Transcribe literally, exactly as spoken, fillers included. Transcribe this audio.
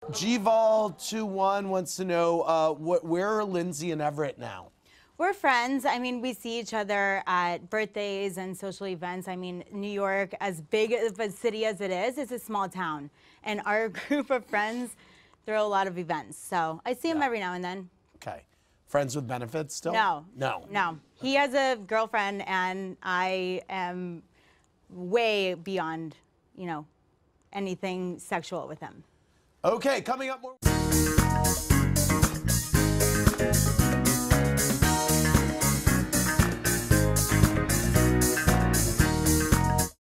G Vol two one wants to know, uh, what, where are Lindsay and Everett now? We're friends. I mean, we see each other at birthdays and social events. I mean, New York, as big of a city as it is, is a small town. And our group of friends throw a lot of events. So I see him Yeah. every now and then. Okay. Friends with benefits still? No. No. No. He has a girlfriend, and I am way beyond, you know, anything sexual with him. Okay, coming up more.